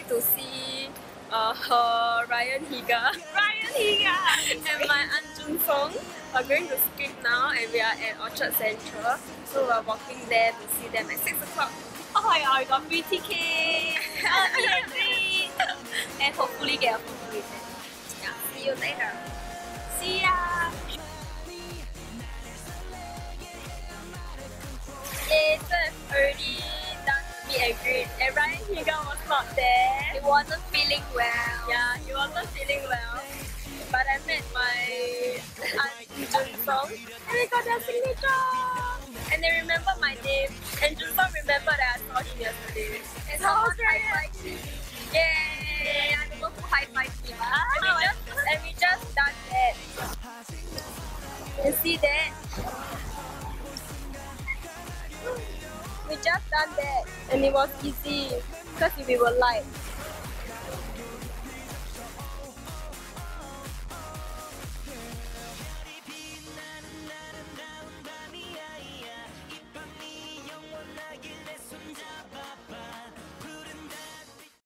to see Ryan Higa. Ryan Higa! And my Aunt Jun Song are going to skip now, and we are at Orchard Central. So we're walking there to see them at 6 o'clock. Oh my god, I got free ticket! And hopefully get a photo with them. Yeah, see you later. See ya! Yay, so I've already done meet and greet, and Ryan Higa was not there. He wasn't feeling well. Yeah, he wasn't feeling well. But I met my Aunt Jun Song, and we got their signature. And they remember my name, and Jun Song remembered that I saw him yesterday. And someone high-fived me. Yay! I'm the one who high-fived him. And we just done that. You see that? We just done that, and it was easy because we were light.